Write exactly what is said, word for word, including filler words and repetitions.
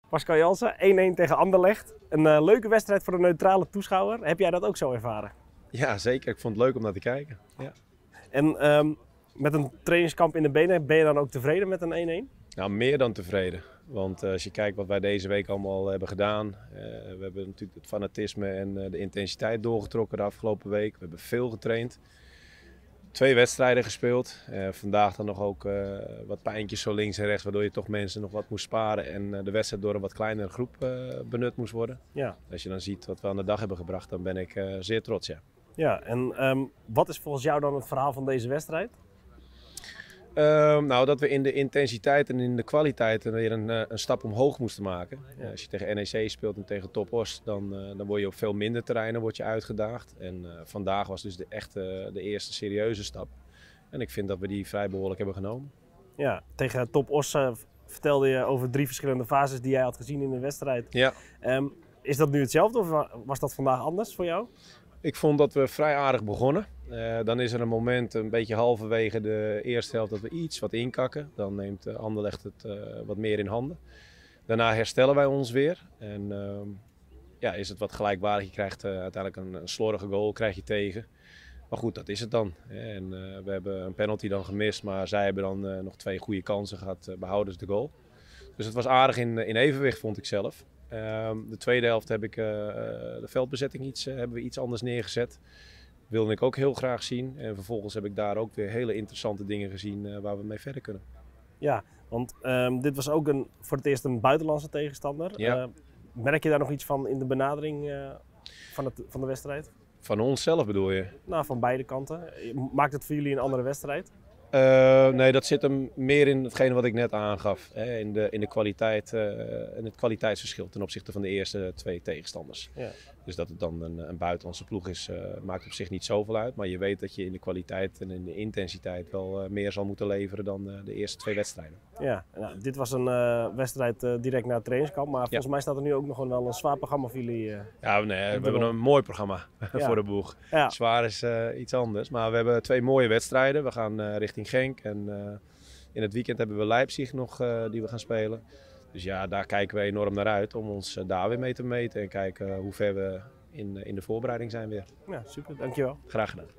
Pascal Jansen, één-één tegen Anderlecht. Een uh, leuke wedstrijd voor een neutrale toeschouwer. Heb jij dat ook zo ervaren? Ja, zeker. Ik vond het leuk om naar te kijken. Ja. En um, met een trainingskamp in de benen, ben je dan ook tevreden met een één-één? Nou, meer dan tevreden. Want uh, als je kijkt wat wij deze week allemaal hebben gedaan. Uh, we hebben natuurlijk het fanatisme en uh, de intensiteit doorgetrokken de afgelopen week. We hebben veel getraind. Twee wedstrijden gespeeld. Uh, vandaag dan nog ook uh, wat pijntjes zo links en rechts, waardoor je toch mensen nog wat moest sparen. En uh, de wedstrijd door een wat kleinere groep uh, benut moest worden. Ja. Als je dan ziet wat we aan de dag hebben gebracht, dan ben ik uh, zeer trots. Ja, ja en um, wat is volgens jou dan het verhaal van deze wedstrijd? Uh, nou, dat we in de intensiteit en in de kwaliteit weer een, uh, een stap omhoog moesten maken. Ja. Uh, als je tegen N E C speelt en tegen Top Os, dan, uh, dan word je op veel minder terreinen word je uitgedaagd. En uh, vandaag was dus de, echte, de eerste serieuze stap. En ik vind dat we die vrij behoorlijk hebben genomen. Ja, tegen Top Os uh, vertelde je over drie verschillende fases die jij had gezien in de wedstrijd. Ja. Um, is dat nu hetzelfde of was dat vandaag anders voor jou? Ik vond dat we vrij aardig begonnen. Uh, dan is er een moment, een beetje halverwege de eerste helft, dat we iets wat inkakken. Dan neemt uh, Anderlecht het uh, wat meer in handen. Daarna herstellen wij ons weer. En uh, ja, is het wat gelijkwaardig. Je krijgt uh, uiteindelijk een, een slordige goal krijg je tegen. Maar goed, dat is het dan. En uh, we hebben een penalty dan gemist, maar zij hebben dan uh, nog twee goede kansen gehad. Uh, behouden ze de goal. Dus het was aardig in, in evenwicht, vond ik zelf. Uh, de tweede helft heb ik uh, de veldbezetting iets, uh, hebben we iets anders neergezet. Wilde ik ook heel graag zien. En vervolgens heb ik daar ook weer hele interessante dingen gezien uh, waar we mee verder kunnen. Ja, want um, dit was ook een, voor het eerst een buitenlandse tegenstander. Ja. Uh, merk je daar nog iets van in de benadering uh, van, het, van de wedstrijd? Van onszelf bedoel je? Nou, van beide kanten. Maakt het voor jullie een andere wedstrijd? Uh, nee, dat zit hem meer in hetgene wat ik net aangaf. Hè, in, de, in de kwaliteit uh, en het kwaliteitsverschil ten opzichte van de eerste twee tegenstanders. Ja. Dus dat het dan een, een buitenlandse ploeg is, uh, maakt op zich niet zoveel uit. Maar je weet dat je in de kwaliteit en in de intensiteit wel uh, meer zal moeten leveren dan uh, de eerste twee wedstrijden. Ja, nou, dit was een uh, wedstrijd uh, direct na het trainingskamp. Maar volgens ja. mij staat er nu ook nog wel een zwaar programma voor jullie. Uh, ja, nee, we hebben een mooi programma ja. voor de boeg. Ja. Zwaar is uh, iets anders. Maar we hebben twee mooie wedstrijden. We gaan uh, richting Genk en uh, in het weekend hebben we Leipzig nog uh, die we gaan spelen. Dus ja, daar kijken we enorm naar uit om ons uh, daar weer mee te meten en kijken uh, hoe ver we in, uh, in de voorbereiding zijn weer. Ja, super. Dankjewel. Graag gedaan.